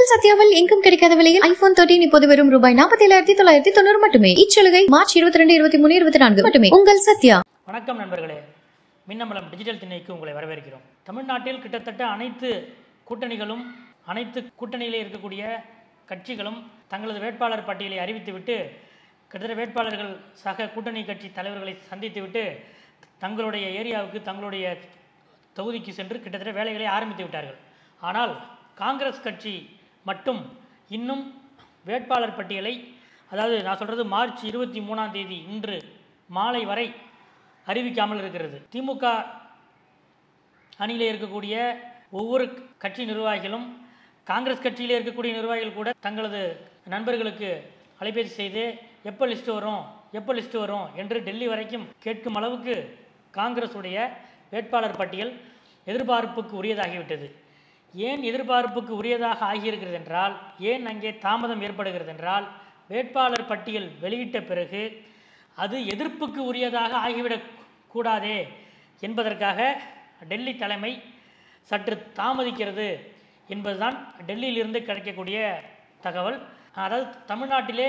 சத்யாவில் எங்கும் கிடைக்காத விலையில் ஐபோன் 13 இப்போது வெறும் ரூபாய் 47,990 மட்டுமே. இச்சலுகை மார்ச் 22, 23, 24 மட்டுமே. உங்கள் சத்யா. வணக்கம் நண்பர்களே, மின்னம்பலம் டிஜிட்டல் திணைக்கு உங்களை வரவேற்கிறோம். தமிழ்நாட்டில் கிட்டத்தட்ட அனைத்து கூட்டணிகளும் அனைத்து கூட்டணியிலே இருக்கக்கூடிய கட்சிகளும் தங்களது வேட்பாளர் பட்டியலை அறிவித்துவிட்டு கிட்டத்தட்ட வேட்பாளர்கள் சக கூட்டணி கட்சி தலைவர்களை சந்தித்துவிட்டு தங்களுடைய ஏரியாவுக்கு தங்களுடைய தொகுதிக்கு சென்று கிட்டத்தட்ட வேலைகளை ஆரம்பித்து விட்டார்கள். ஆனால் காங்கிரஸ் கட்சி மட்டும் இன்னும் வேட்பாளர் பட்டியலை, அதாவது நான் சொல்கிறது மார்ச் 23ஆம் தேதி இன்று மாலை வரை அறிவிக்காமல் இருக்கிறது. திமுக அணியிலே இருக்கக்கூடிய ஒவ்வொரு கட்சி நிர்வாகிகளும் காங்கிரஸ் கட்சியிலே இருக்கக்கூடிய நிர்வாகிகள் கூட தங்களது நண்பர்களுக்கு அலைபேசி செய்து எப்போ லிஸ்ட் வரும் என்று டெல்லி வரைக்கும் கேட்கும் அளவுக்கு காங்கிரஸுடைய வேட்பாளர் பட்டியல் எதிர்பார்ப்புக்கு உரியதாகிவிட்டது. ஏன் எதிர்பார்ப்புக்கு உரியதாக ஆகியிருக்கிறது என்றால், ஏன் அங்கே தாமதம் ஏற்படுகிறது என்றால், வேட்பாளர் பட்டியல் வெளியிட்ட பிறகு அது எதிர்ப்புக்கு உரியதாக ஆகிவிடக்கூடாதே என்பதற்காக டெல்லி தலைமை சற்று தாமதிக்கிறது என்பதுதான் டெல்லியிலிருந்து கிடைக்கக்கூடிய தகவல். அதாவது தமிழ்நாட்டிலே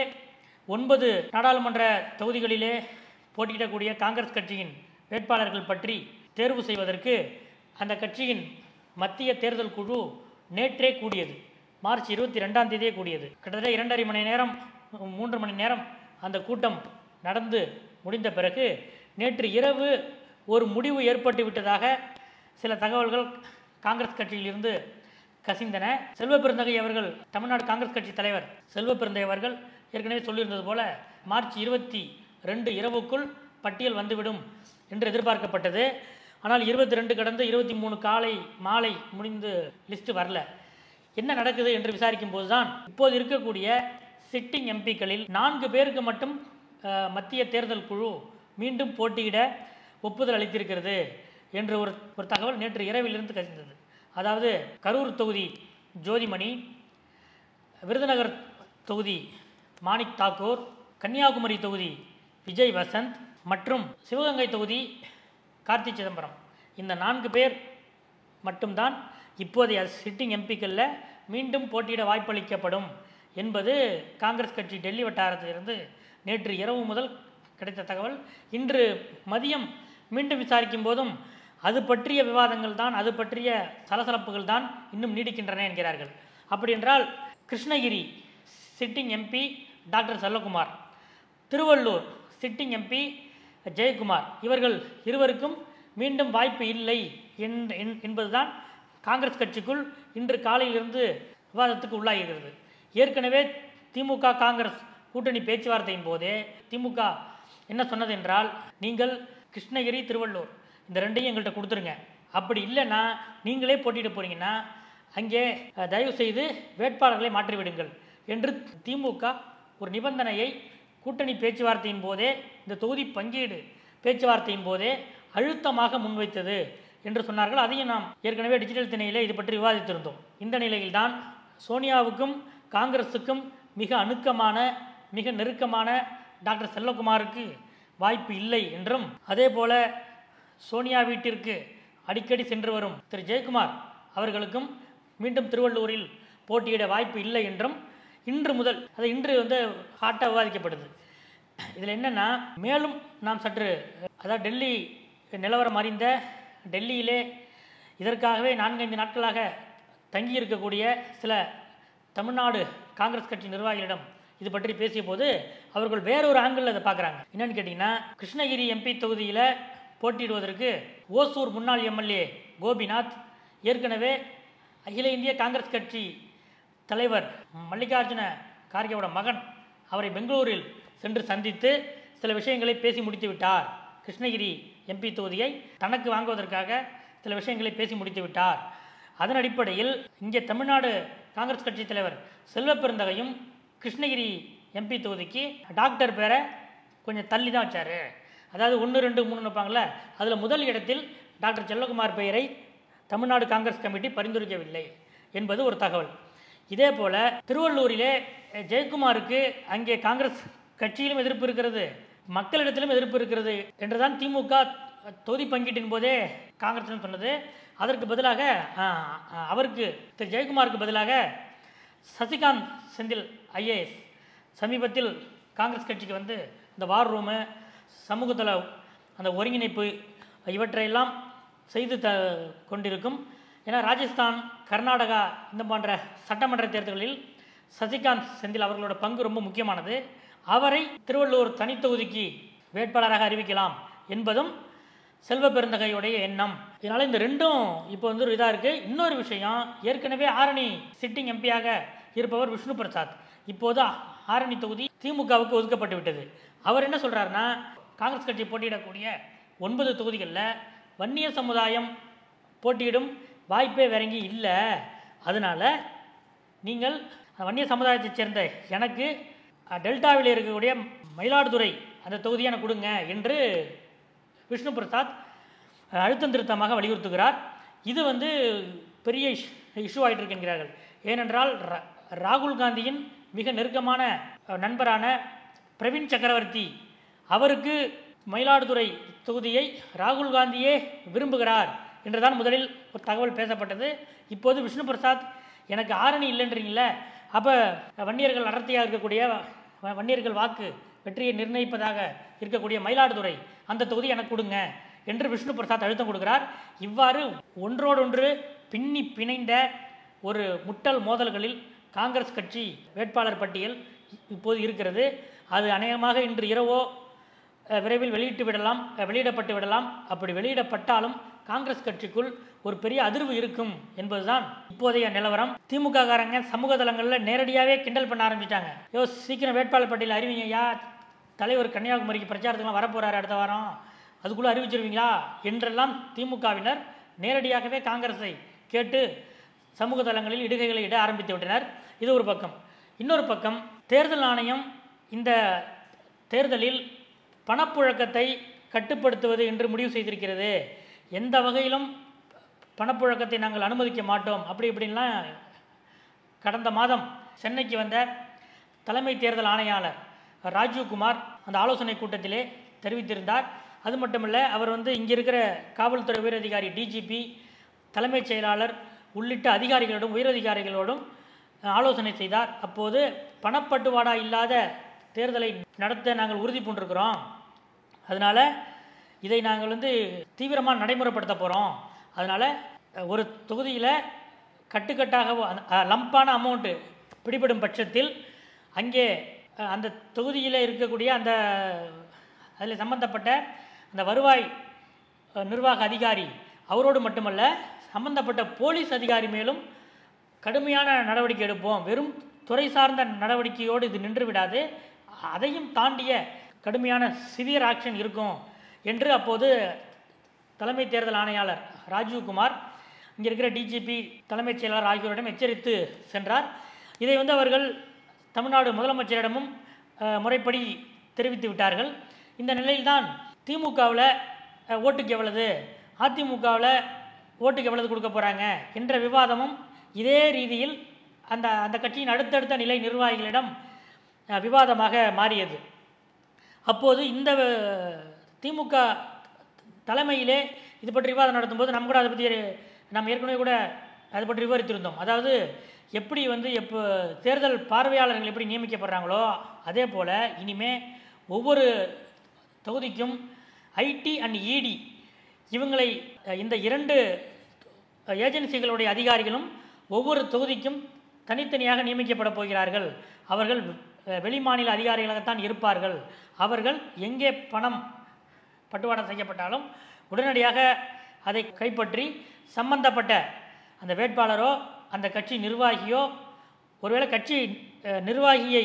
9 நாடாளுமன்ற தொகுதிகளிலே போட்டியிடக்கூடிய காங்கிரஸ் கட்சியின் வேட்பாளர்கள் பற்றி தேர்வு செய்வதற்கு அந்த கட்சியின் மத்திய தேர்தல் குழு நேற்றே கூடியது. மார்ச் 22ஆம் தேதியே கூடியது. கிட்டத்தட்ட 2.5 மணி நேரம் 3 மணி நேரம் அந்த கூட்டம் நடந்து முடிந்த பிறகு நேற்று இரவு ஒரு முடிவு ஏற்பட்டு விட்டதாக சில தகவல்கள் காங்கிரஸ் கட்சியிலிருந்து கசிந்தன. செல்வ பெருந்தகை அவர்கள், தமிழ்நாடு காங்கிரஸ் கட்சி தலைவர் செல்வ பெருந்தகை அவர்கள் ஏற்கனவே சொல்லியிருந்தது போல மார்ச் 22 இரவுக்குள் பட்டியல் வந்துவிடும் என்று எதிர்பார்க்கப்பட்டது. ஆனால் 22 கடந்து 23 மாலை முடிந்து லிஸ்ட்டு வரல. என்ன நடக்குது என்று விசாரிக்கும் போது தான் இப்போது இருக்கக்கூடிய சிட்டிங் எம்பிக்களில் 4 பேருக்கு மட்டும் மத்திய தேர்தல் குழு மீண்டும் போட்டியிட ஒப்புதல் அளித்திருக்கிறது என்ற ஒரு தகவல் நேற்று இரவிலிருந்து கசிந்தது. அதாவது கரூர் தொகுதி ஜோதிமணி, விருதுநகர் தொகுதி மாணிக் தாக்கூர், கன்னியாகுமரி தொகுதி விஜய் வசந்த் மற்றும் சிவகங்கை தொகுதி கார்த்தி சிதம்பரம், இந்த 4 பேர் மட்டும்தான் இப்போதைய சிட்டிங் எம்பிக்களில் மீண்டும் போட்டியிட வாய்ப்பளிக்கப்படும் என்பது காங்கிரஸ் கட்சி டெல்லி வட்டாரத்திலிருந்து நேற்று இரவு முதல் கிடைத்த தகவல். இன்று மதியம் மீண்டும் விசாரிக்கும் போதும் அது பற்றிய விவாதங்கள் தான், அது பற்றிய சலசலப்புகள் தான் இன்னும் நீடிக்கின்றன என்கிறார்கள். அப்படி என்றால் Krishnagiri sitting MP doctor Chellakumar, Thiruvallur sitting MP Jayakumar, இவர்கள் இருவருக்கும் மீண்டும் வாய்ப்பு இல்லை என்பதுதான் காங்கிரஸ் கட்சிக்குள் இன்று காலையிலிருந்து விவாதத்துக்கு உள்ளாகிறது. ஏற்கனவே திமுக காங்கிரஸ் கூட்டணி பேச்சுவார்த்தையின் போதே திமுக என்ன சொன்னது என்றால், நீங்கள் கிருஷ்ணகிரி திருவள்ளூர் இந்த 2ஐயும் எங்கள்கிட்ட கொடுத்துருங்க, அப்படி இல்லைன்னா நீங்களே போட்டியிட போறீங்கன்னா அங்கே தயவு செய்து வேட்பாளர்களை மாற்றிவிடுங்கள் என்று திமுக ஒரு நிபந்தனையை கூட்டணி பேச்சுவார்த்தையின் போதே, இந்த தொகுதி பங்கீடு பேச்சுவார்த்தையின் போதே அழுத்தமாக முன்வைத்தது என்று சொன்னார்கள். அதையும் நாம் ஏற்கனவே டிஜிட்டல் திணையிலே இது பற்றி விவாதித்திருந்தோம். இந்த நிலையில்தான் சோனியாவுக்கும் காங்கிரஸுக்கும் மிக அணுக்கமான, மிக நெருக்கமான டாக்டர் செல்லகுமாருக்கு வாய்ப்பு இல்லை என்றும், அதே போல சோனியா வீட்டிற்கு அடிக்கடி சென்று வரும் திரு ஜெயக்குமார் அவர்களுக்கும் மீண்டும் திருவள்ளூரில் போட்டியிட வாய்ப்பு இல்லை என்றும் இன்று ஹாட்டாக விவாதிக்கப்படுது. இதில் என்னென்னா, மேலும் நாம் சற்று, அதாவது டெல்லி நிலவரம் அறிந்த, டெல்லியிலே இதற்காகவே 4-5 நாட்களாக தங்கியிருக்கக்கூடிய சில தமிழ்நாடு காங்கிரஸ் கட்சி நிர்வாகிகளிடம் இது பற்றி பேசிய போது அவர்கள் வேறொரு ஆங்கிளில் அதை பார்க்குறாங்க. என்னென்னு கேட்டிங்கன்னா, கிருஷ்ணகிரி எம்பி தொகுதியில் போட்டியிடுவதற்கு ஓசூர் முன்னாள் எம்எல்ஏ கோபிநாத் ஏற்கனவே அகில இந்திய காங்கிரஸ் கட்சி தலைவர் மல்லிகார்ஜுன கார்கேவோட மகன் அவரை பெங்களூரில் சென்று சந்தித்து சில விஷயங்களை பேசி முடித்து விட்டார். கிருஷ்ணகிரி எம்பி தொகுதியை தனக்கு வாங்குவதற்காக சில விஷயங்களை பேசி முடித்து விட்டார். அதன் அடிப்படையில் இங்கே தமிழ்நாடு காங்கிரஸ் கட்சி தலைவர் செல்வ பெருந்தகையும் கிருஷ்ணகிரி எம்பி தொகுதிக்கு டாக்டர் பேரை கொஞ்சம் தள்ளி தான் வச்சார். அதாவது 1, 2, 3 வைப்பாங்களே, அதில் முதல் இடத்தில் டாக்டர் செல்லகுமார் பெயரை தமிழ்நாடு காங்கிரஸ் கமிட்டி பரிந்துரைக்கவில்லை என்பது ஒரு தகவல். இதே போல் திருவள்ளூரிலே ஜெயக்குமாருக்கு அங்கே காங்கிரஸ் கட்சியிலும் எதிர்ப்பு இருக்கிறது, மக்களிடத்திலும் எதிர்ப்பு இருக்கிறது என்றுதான் திமுக தொகுதி பங்கீட்டின் போதே காங்கிரஸ் சொன்னது. அதற்கு பதிலாக அவருக்கு திரு ஜெயக்குமாருக்கு பதிலாக சசிகாந்த் செந்தில் ஐஏஎஸ் சமீபத்தில் காங்கிரஸ் கட்சிக்கு வந்து இந்த வார் ரூமு, சமூகத்தில் அந்த ஒருங்கிணைப்பு இவற்றையெல்லாம் செய்து கொண்டிருக்கும். ஏன்னா ராஜஸ்தான், கர்நாடகா இந்த போன்ற சட்டமன்ற தேர்தல்களில் சசிகாந்த் செந்தில் அவர்களோட பங்கு ரொம்ப முக்கியமானது. அவரை திருவள்ளூர் தனித்தொகுதிக்கு வேட்பாளராக அறிவிக்கலாம் என்பதும் செல்வ பெருந்தகையுடைய எண்ணம். இதனால் இந்த ரெண்டும் இப்போ வந்து ஒரு இதாக இருக்குது. இன்னொரு விஷயம், ஏற்கனவே ஆரணி சிட்டிங் எம்பியாக இருப்பவர் விஷ்ணு பிரசாத் இப்போது ஆரணி தொகுதி திமுகவுக்கு ஒதுக்கப்பட்டு விட்டது. அவர் என்ன சொல்கிறாருன்னா, காங்கிரஸ் கட்சி போட்டியிடக்கூடிய 9 தொகுதிகளில் வன்னியர் சமுதாயம் போட்டியிடும் வாய்ப்பே வேறங்கி இல்லை. அதனால் நீங்கள் வன்னியர் சமுதாயத்தைச் சேர்ந்த எனக்கு டெல்டாவில் இருக்கக்கூடிய மயிலாடுதுறை அந்த தொகுதியை எனக்கு கொடுங்க என்று விஷ்ணு பிரசாத் அழுத்தம் திருத்தமாக வலியுறுத்துகிறார். இது வந்து பெரிய இஷ்யூ ஆகிட்டு இருக்கின்றார்கள். ஏனென்றால் ராகுல் காந்தியின் மிக நெருக்கமான நண்பரான பிரவீன் சக்கரவர்த்தி அவருக்கு மயிலாடுதுறை தொகுதியை ராகுல் காந்தியே விரும்புகிறார் என்றுதான் முதலில் ஒரு தகவல் பேசப்பட்டது. இப்போது விஷ்ணு பிரசாத் எனக்கு ஆரணி இல்லைன்றீங்களே, அப்போ வன்னியர்கள் அடர்த்தியாக இருக்கக்கூடிய வன்னியர்கள் வாக்கு வெற்றியை நிர்ணயிப்பதாக இருக்கக்கூடிய மயிலாடுதுறை அந்த தொகுதி எனக்கு கொடுங்க என்று விஷ்ணு பிரசாத் அழுத்தம் கொடுக்கிறார். இவ்வாறு ஒன்றோடொன்று பின்னி பிணைந்த ஒரு முட்டல் மோதல்களில் காங்கிரஸ் கட்சி வேட்பாளர் பட்டியல் இப்போது இருக்கிறது. அது அநேகமாக இன்று இரவோ விரைவில் வெளியிடப்பட்டு விடலாம். அப்படி வெளியிடப்பட்டாலும் காங்கிரஸ் கட்சிக்குள் ஒரு பெரிய அதிர்வு இருக்கும் என்பதுதான் இப்போதைய நிலவரம். திமுக காரங்க சமூக தளங்களில் நேரடியாகவே கிண்டல் பண்ண ஆரம்பிச்சிட்டாங்க. சீக்கிரம் வேட்பாளர் பட்டியல் அறிவிங்கய்யா, தலைவர் கன்னியாகுமரிக்கு பிரச்சாரத்துக்குலாம் வரப்போகிறாரு அடுத்த வாரம், அதுக்குள்ளே அறிவிச்சிருவீங்களா என்றெல்லாம் திமுகவினர் நேரடியாகவே காங்கிரஸை கேட்டு சமூக தளங்களில் இடுகைகளை இட ஆரம்பித்து விட்டனர். இது ஒரு பக்கம். இன்னொரு பக்கம், தேர்தல் ஆணையம் இந்த தேர்தலில் பணப்புழக்கத்தை கட்டுப்படுத்துவது என்று முடிவு செய்திருக்கிறது. எந்த வகையிலும் பணப்புழக்கத்தை நாங்கள் அனுமதிக்க மாட்டோம் அப்படி இப்படின்லாம் கடந்த மாதம் சென்னைக்கு வந்த தலைமை தேர்தல் ஆணையாளர் ராஜீவ்குமார் அந்த ஆலோசனை கூட்டத்திலே தெரிவித்திருந்தார். அது மட்டுமல்ல, அவர் வந்து இங்கே இருக்கிற காவல்துறை உயரதிகாரி டிஜிபி, தலைமைச் செயலாளர் உள்ளிட்ட அதிகாரிகளோடும் உயரதிகாரிகளோடும் ஆலோசனை செய்தார். அப்போது பணப்பட்டுவாடா இல்லாத தேர்தலை நடத்த நாங்கள் உறுதி பூண்டிருக்கிறோம், அதனால் இதை நாங்கள் வந்து தீவிரமாக நடைமுறைப்படுத்த போகிறோம். அதனால் ஒரு தொகுதியில் கட்டுக்கட்டாக லம்பான அமௌண்ட்டு பிடிபடும் பட்சத்தில் அங்கே அந்த தொகுதியில் இருக்கக்கூடிய அதில் சம்பந்தப்பட்ட அந்த வருவாய் நிர்வாக அதிகாரி அவரோடு மட்டுமல்ல, சம்பந்தப்பட்ட போலீஸ் அதிகாரி மேலும் கடுமையான நடவடிக்கை எடுப்போம். வெறும் துறை சார்ந்த நடவடிக்கையோடு இது நின்று விடாது, அதையும் தாண்டிய கடுமையான சிவியர் ஆக்ஷன் இருக்கும் என்று அப்போது தலைமை தேர்தல் ஆணையாளர் ராஜீவ்குமார் இங்கே இருக்கிற டிஜிபி, தலைமைச் செயலாளர் ஆகியோரிடம் எச்சரித்து சென்றார். இதை வந்து அவர்கள் தமிழ்நாடு முதலமைச்சரிடமும் முறைப்படி தெரிவித்து விட்டார்கள். இந்த நிலையில்தான் திமுகவில் ஓட்டுக்கு எவ்வளவு, அதிமுகவில் ஓட்டுக்கு எவ்வளவு கொடுக்க போகிறாங்க என்ற விவாதமும் இதே ரீதியில் அந்த கட்சியின் அடுத்தடுத்த நிலை நிர்வாகிகளிடம் விவாதமாக மாறியது. அப்போது இந்த திமுக தலைமையிலே இது பற்றி விவாதம் நடத்தும்போது நம்ம கூட அதை பற்றி ஏற்கனவே கூட அதை பற்றி விவரித்திருந்தோம். அதாவது எப்படி வந்து தேர்தல் பார்வையாளர்கள் எப்படி நியமிக்கப்படுறாங்களோ அதே போல் இனிமே ஒவ்வொரு தொகுதிக்கும் ஐடி அண்ட் இடி இவங்களை இந்த 2 ஏஜென்சிகளுடைய அதிகாரிகளும் ஒவ்வொரு தொகுதிக்கும் தனித்தனியாக நியமிக்கப்பட போகிறார்கள். அவர்கள் வெளிமாநில அதிகாரிகளாகத்தான் இருப்பார்கள். அவர்கள் எங்கே பணம் பட்டுவாடா செய்யப்பட்டாலும் உடனடியாக அதை கைப்பற்றி சம்பந்தப்பட்ட அந்த வேட்பாளரோ அந்த கட்சி நிர்வாகியோ, ஒருவேளை கட்சி நிர்வாகியை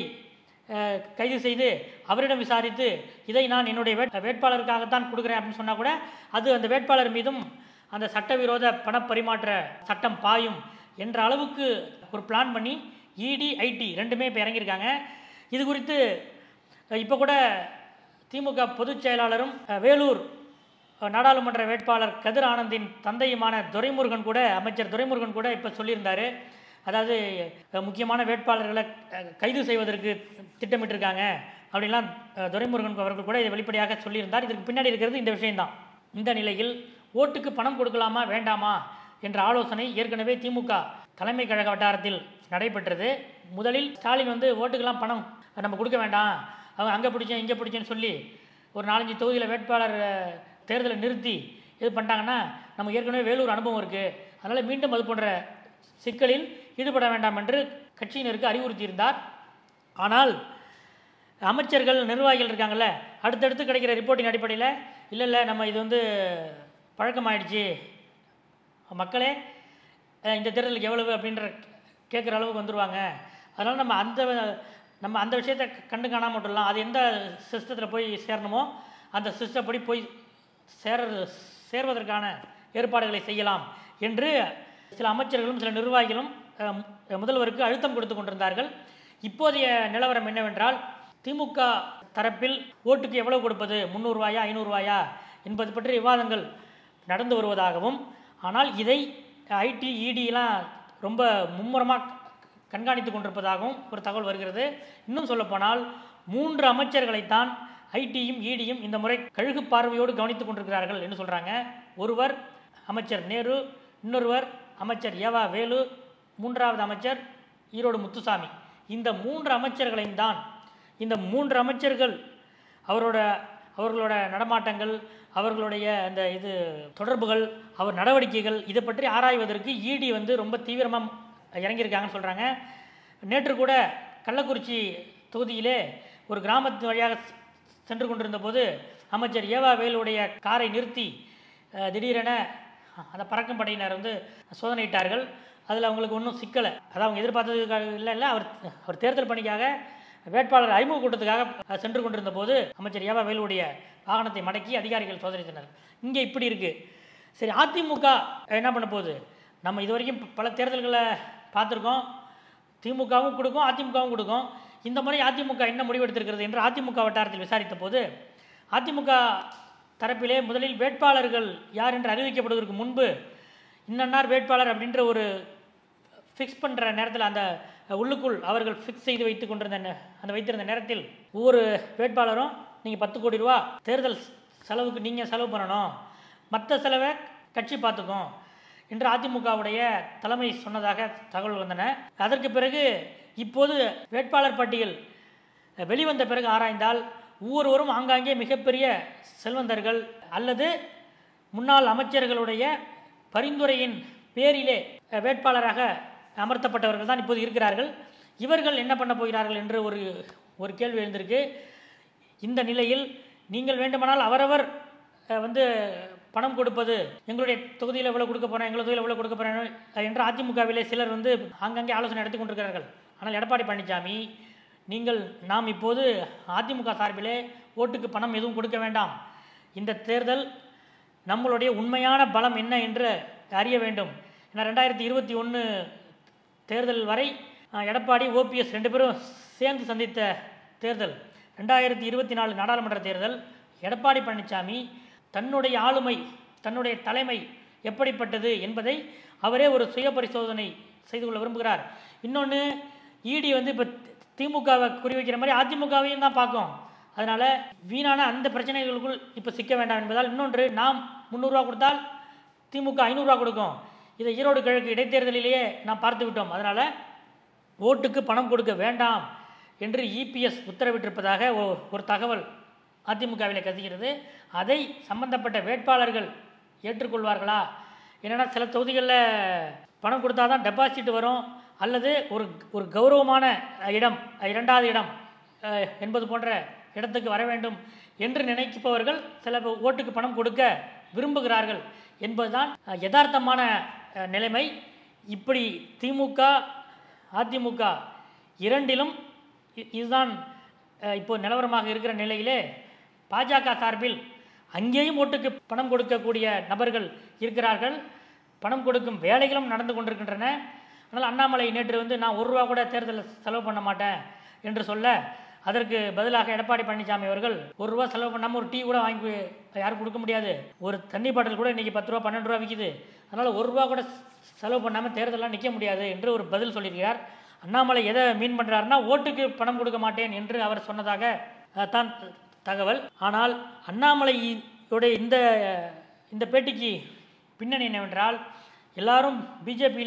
கைது செய்து அவரிடம் விசாரித்து இதை நான் என்னுடைய வேட்பாளருக்காகத்தான் கொடுக்குறேன் அப்படின்னு சொன்னால் கூட அது அந்த வேட்பாளர் மீதும் அந்த சட்டவிரோத பணப்பரிமாற்ற சட்டம் பாயும் என்ற அளவுக்கு ஒரு பிளான் பண்ணி இடி ஐடி 2மே இப்போ இறங்கியிருக்காங்க. இது குறித்து இப்போ கூட திமுக பொதுச் செயலாளரும் வேலூர் நாடாளுமன்ற வேட்பாளர் கதிர் ஆனந்தின் தந்தையுமான அமைச்சர் துரைமுருகன் கூட இப்போ சொல்லியிருந்தார். அதாவது முக்கியமான வேட்பாளர்களை கைது செய்வதற்கு திட்டமிட்டிருக்காங்க அப்படின்லாம் துரைமுருகன் அவர்கள் கூட இதை வெளிப்படையாக சொல்லியிருந்தார். இதற்கு பின்னாடி இருக்கிறது இந்த விஷயம்தான். இந்த நிலையில் ஓட்டுக்கு பணம் கொடுக்கலாமா வேண்டாமா என்ற ஆலோசனை ஏற்கனவே திமுக தலைமை கழக வட்டாரத்தில் நடைபெற்றது. முதலில் ஸ்டாலின் வந்து ஓட்டுக்கெல்லாம் பணம் நம்ம கொடுக்க வேண்டாம், அவங்க அங்கே பிடிச்சேன் இங்கே பிடிச்சேன்னு சொல்லி ஒரு 4-5 தொகுதியில் வேட்பாளர் தேர்தலை நிறுத்தி இது பண்ணிட்டாங்கன்னா நமக்கு ஏற்கனவே வேலூர் அனுபவம் இருக்குது, அதனால் மீண்டும் அது போன்ற சிக்கலில் ஈடுபட வேண்டாம் என்று கட்சியினருக்கு அறிவுறுத்தியிருந்தார். ஆனால் அமைச்சர்கள் நிர்வாகிகள் இருக்காங்கல்ல, அடுத்தடுத்து கிடைக்கிற ரிப்போர்ட்டின் அடிப்படையில் இல்லை நம்ம இது வந்து பழக்கமாயிடுச்சு, மக்களே இந்த தேர்தலுக்கு எவ்வளவு அப்படின்ற கேட்குற அளவுக்கு வந்துடுவாங்க, அதனால் நம்ம அந்த விஷயத்தை கண்டு காணாமல் விட்டுடலாம், அது எந்த சிஸ்டத்தில் போய் சேரணுமோ அந்த சிஸ்டப்படி போய் சேர்வதற்கான ஏற்பாடுகளை செய்யலாம் என்று சில அமைச்சர்களும் சில நிர்வாகிகளும் முதல்வருக்கு அழுத்தம் கொடுத்து கொண்டிருந்தார்கள். இப்போதைய நிலவரம் என்னவென்றால், திமுக தரப்பில் ஓட்டுக்கு எவ்வளவு கொடுப்பது, 300 ரூபாயா 500 ரூபாயா என்பது பற்றி விவாதங்கள் நடந்து வருவதாகவும், ஆனால் இதை ஐடி இடியெலாம் ரொம்ப மும்முரமாக கண்காணித்து கொண்டிருப்பதாகவும் ஒரு தகவல் வருகிறது. இன்னும் சொல்லப்போனால் 3 அமைச்சர்களைத்தான் ஐடியும் இடியும் இந்த முறை கழுகு பார்வையோடு கவனித்துக் கொண்டிருக்கிறார்கள் என்று சொல்கிறாங்க. ஒருவர் அமைச்சர் நேரு, இன்னொருவர் அமைச்சர் ஏவா வேலு, 3வது அமைச்சர் ஈரோடு முத்துசாமி. இந்த 3 அமைச்சர்களையும் தான் இந்த 3 அமைச்சர்கள் அவர்களோட நடமாட்டங்கள், அவர்களுடைய அந்த தொடர்புகள், அவர் நடவடிக்கைகள் இதை பற்றி ஆராய்வதற்கு இடி வந்து ரொம்ப தீவிரமாக இறங்கியிருக்காங்கன்னு சொல்கிறாங்க. நேற்று கூட கள்ளக்குறிச்சி தொகுதியிலே ஒரு கிராமத்து வழியாக சென்று கொண்டிருந்த போது அமைச்சர் ஏவா வேலுடைய காரை நிறுத்தி திடீரென அந்த பறக்கும் படையினர் வந்து சோதனையிட்டார்கள். அதில் அவங்களுக்கு ஒன்றும் சிக்கலை, அதாவது அவங்க எதிர்பார்த்ததுக்காக இல்லை, அவர் தேர்தல் பணிக்காக வேட்பாளர் அறிமுக கூட்டத்துக்காக சென்று கொண்டிருந்த போது அமைச்சர் ஏவா வேலுடைய வாகனத்தை மடக்கி அதிகாரிகள் சோதனைத்தனர். இங்கே இப்படி இருக்குது. சரி, அதிமுக என்ன பண்ண போகுது? நம்ம இது வரைக்கும் பல தேர்தல்களை பார்த்துருக்கோம், திமுகவும் கொடுக்கும் அதிமுகவும் கொடுக்கும். இந்த முறை அதிமுக என்ன முடிவெடுத்திருக்கிறது என்று அதிமுக வட்டாரத்தில் விசாரித்த போது அதிமுக தரப்பிலே முதலில் வேட்பாளர்கள் யார் என்று அறிவிக்கப்படுவதற்கு முன்பு இன்னன்னார் வேட்பாளர் அப்படின்ற ஒரு ஃபிக்ஸ் பண்ணுற நேரத்தில் அந்த உள்ளுக்குள் அவர்கள் ஃபிக்ஸ் செய்து வைத்திருந்த நேரத்தில் ஒவ்வொரு வேட்பாளரும் நீங்கள் 10 கோடி ரூபா தேர்தல் செலவுக்கு நீங்கள் செலவு பண்ணணும், மற்ற செலவை கட்சி பார்த்துக்கும் என்று அதிமுகவுடைய தலைமை சொன்னதாக தகவல் வந்தன. அதற்கு பிறகு இப்போது வேட்பாளர் பட்டியல் வெளிவந்த பிறகு ஆராய்ந்தால் ஒவ்வொருவரும் ஆங்காங்கே மிகப்பெரிய செல்வந்தர்கள் அல்லது முன்னாள் அமைச்சர்களுடைய பரிந்துரையின் பேரிலே வேட்பாளராக அமர்த்தப்பட்டவர்கள் தான் இப்போது இருக்கிறார்கள். இவர்கள் என்ன பண்ண போகிறார்கள் என்று ஒரு கேள்வி எழுந்திருக்கு. இந்த நிலையில் நீங்கள் வேண்டுமானால் அவரவர் வந்து பணம் கொடுப்பது, எங்களுடைய தொகுதியில் எவ்வளோ கொடுக்க போகிறேன், எங்களுடைய தொகுதியில் எவ்வளோ கொடுக்க போகிறேன் என்று அதிமுகவிலே சிலர் வந்து ஆங்காங்கே ஆலோசனை நடத்தி கொண்டிருக்கிறார்கள். ஆனால் எடப்பாடி பழனிசாமி, நாம் இப்போது அதிமுக சார்பிலே ஓட்டுக்கு பணம் எதுவும் கொடுக்க வேண்டாம், இந்த தேர்தல் நம்மளுடைய உண்மையான பலம் என்ன என்று அறிய வேண்டும். ஏன்னா 2021 தேர்தல் வரை எடப்பாடி ஓபிஎஸ் 2 பேரும் சேர்ந்து சந்தித்த தேர்தல். 2024 நாடாளுமன்ற தேர்தல் எடப்பாடி பழனிசாமி தன்னுடைய ஆளுமை, தன்னுடைய தலைமை எப்படிப்பட்டது என்பதை அவரே ஒரு சுய பரிசோதனை செய்து கொள்ள விரும்புகிறார். இன்னொன்று, இடி வந்து இப்போ திமுகவை குறிவைக்கிற மாதிரி அதிமுகவையும் தான் பார்க்கும். அதனால் வீணான அந்த பிரச்சனைகளுக்குள் இப்போ சிக்க வேண்டாம் என்பதால், இன்னொன்று, நாம் 300 ரூபா கொடுத்தால் திமுக 500 ரூபா கொடுக்கும். இதை ஈரோடு கிழக்கு இடைத்தேர்தலிலேயே நாம் பார்த்து விட்டோம். அதனால் ஓட்டுக்கு பணம் கொடுக்க வேண்டாம் என்று இபிஎஸ் உத்தரவிட்டிருப்பதாக ஒரு தகவல் அதிமுகவில் கசிகிறது. அதை சம்பந்தப்பட்ட வேட்பாளர்கள் ஏற்றுக்கொள்வார்களா? ஏன்னா சில தொகுதிகளில் பணம் கொடுத்தா தான் டெபாசிட் வரும், அல்லது ஒரு கௌரவமான இடம், 2வது இடம் என்பது போன்ற இடத்துக்கு வர வேண்டும் என்று நினைப்பவர்கள் சில ஓட்டுக்கு பணம் கொடுக்க விரும்புகிறார்கள் என்பதுதான் யதார்த்தமான நிலைமை. இப்படி திமுக அதிமுக இரண்டிலும் இதுதான் இப்போ நிலவரமாக இருக்கிற நிலையிலே பாஜக சார்பில் அங்கேயும் ஓட்டுக்கு பணம் கொடுக்கக்கூடிய நபர்கள் இருக்கிறார்கள். பணம் கொடுக்கும் வேலைகளும் நடந்து கொண்டிருக்கின்றன. ஆனால் அண்ணாமலை நேற்று வந்து நான் 1 ரூபா கூட தேர்தலில் செலவு பண்ண மாட்டேன் என்று சொல்ல, அதற்கு பதிலாக எடப்பாடி பழனிசாமி அவர்கள் 1 ரூபா செலவு பண்ணாமல் ஒரு டீ கூட வாங்கி யாரும் கொடுக்க முடியாது, ஒரு தண்ணி பாட்டில் கூட இன்றைக்கி 10 ரூபா 12 ரூபா விற்கிது, அதனால் 1 ரூபா கூட செலவு பண்ணாமல் தேர்தலாம் நிற்க முடியாது என்று ஒரு பதில் சொல்லியிருக்கிறார். அண்ணாமலை எதை மீன் பண்ணுறாருன்னா ஓட்டுக்கு பணம் கொடுக்க மாட்டேன் என்று அவர் சொன்னதாக தான் தகவல். ஆனால் அண்ணாமலையுடைய இந்த பேட்டிக்கு பின்னணி என்னவென்றால், எல்லாரும் பிஜேபியில்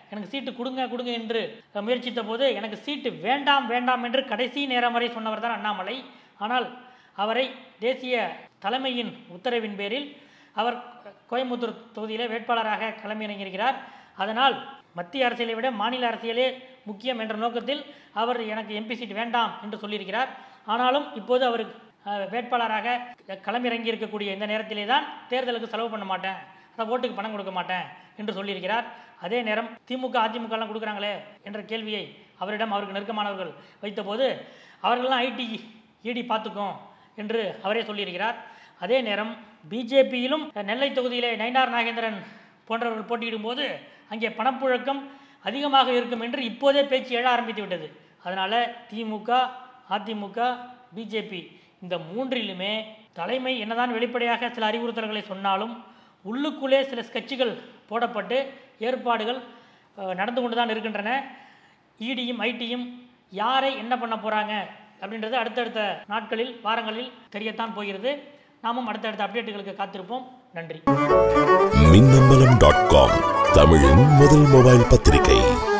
எனக்கு சீட்டு கொடுங்க என்று முயற்சித்த போது எனக்கு சீட்டு வேண்டாம் என்று கடைசி நேரம் வரை சொன்னவர் தான் அண்ணாமலை. ஆனால் அவரை தேசிய தலைமையின் உத்தரவின் பேரில் அவர் கோயம்புத்தூர் தொகுதியில் வேட்பாளராக களமிறங்கியிருக்கிறார். அதனால் மத்திய அரசியலை விட மாநில அரசியலே முக்கியம் என்ற நோக்கத்தில் அவர் எனக்கு எம்பி சீட் வேண்டாம் என்று சொல்லியிருக்கிறார். ஆனாலும் இப்போது அவர் வேட்பாளராக களமிறங்கி இருக்கக்கூடிய இந்த நேரத்திலே தான் தேர்தலுக்கு செலவு பண்ண மாட்டேன், அதை ஓட்டுக்கு பணம் கொடுக்க மாட்டேன் என்று சொல்லியிருக்கிறார். அதே நேரம் திமுக அதிமுகலாம் கொடுக்குறாங்களே என்ற கேள்வியை அவரிடம் அவருக்கு நெருக்கமானவர்கள் வைத்தபோது அவர்கள்லாம் ஐடி இடி பார்த்துக்கும் என்று அவரே சொல்லியிருக்கிறார். அதே நேரம் பிஜேபியிலும் நெல்லை தொகுதியிலே நயினார் நாகேந்திரன் போன்றவர்கள் போட்டியிடும் போது அங்கே பணப்புழக்கம் அதிகமாக இருக்கும் என்று இப்போதே பேச்சு எழ ஆரம்பித்து விட்டது. அதனால் திமுக அதிமுக பிஜேபி இந்த மூன்றிலுமே தலைமை என்னதான் வெளிப்படையாக சில அறிவுறுத்தல்களை சொன்னாலும் உள்ளுக்குள்ளே சில ஸ்கெட்சுகள் போடப்பட்டு ஏற்பாடுகள் நடந்து கொண்டு தான் இருக்கின்றன. இடியும் ஐடியும் யாரை என்ன பண்ண போகிறாங்க அப்படின்றது அடுத்தடுத்த நாட்களில் வாரங்களில் தெரியத்தான் போகிறது. நாமும் அடுத்தடுத்த அப்டேட்டுகளுக்கு காத்திருப்போம். நன்றி. மின்னம்பலம்.com தமிழின் முதல் மொபைல் பத்திரிகை.